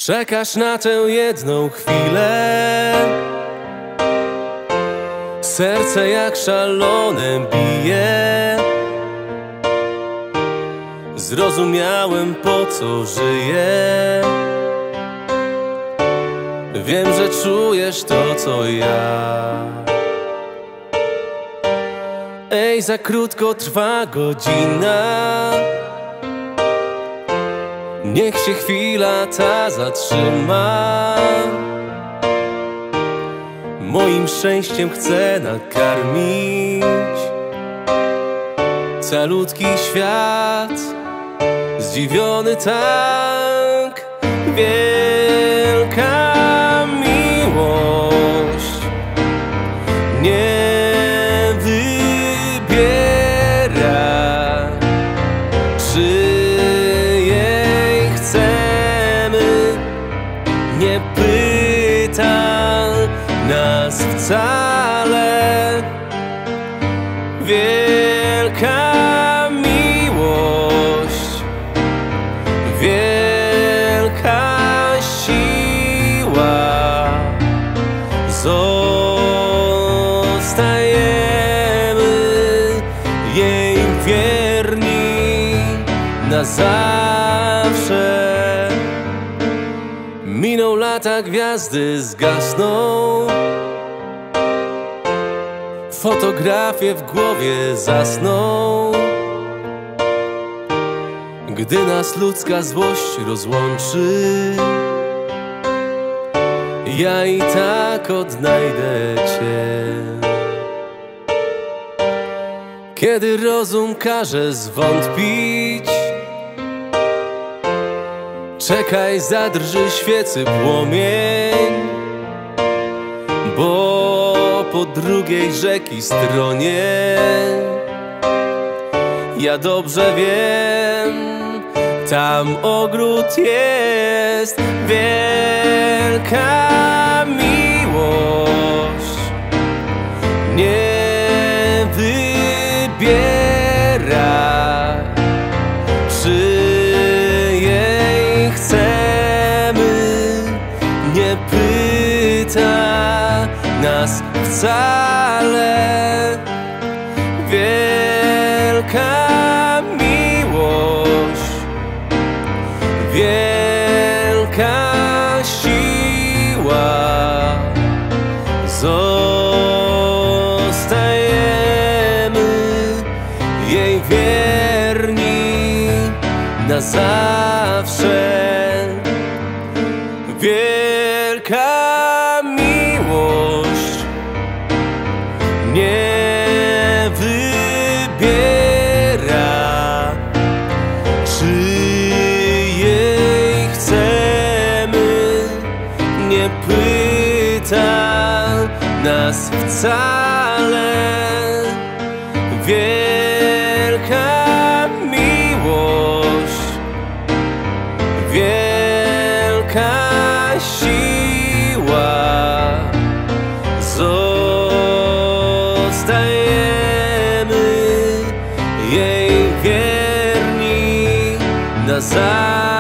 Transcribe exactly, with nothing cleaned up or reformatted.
Czekasz na tę jedną chwilę, serce jak szalone bije. Zrozumiałem, po co żyję. Wiem, że czujesz to, co ja. Ej, za krótko trwa godzina, niech się chwila ta zatrzyma. Moim szczęściem chcę nakarmić calutki świat, zdziwiony tak. Wielka miłość nie wybiera, czy nie pyta nas wcale. Wielka miłość, wielka siła. Zostajemy jej wierni na zawsze. Miną lata, gwiazdy zgasną, fotografie w głowie zasną. Gdy nas ludzka złość rozłączy, ja i tak odnajdę Cię. Kiedy rozum każe zwątpić, czekaj, zadrży świecy płomień, bo po drugiej rzeki stronie ja dobrze wiem, tam ogród jest. Wielka miłość nie wybiera, czy nie pyta nas wcale. Wielka miłość, wielka siła. Zostajemy jej wierni na zawsze. Wielka miłość nie wybiera, czy jej chcemy, nie pyta nas wcale. Wielka miłość, wielka siła. Zostajemy jej wierni na zawsze.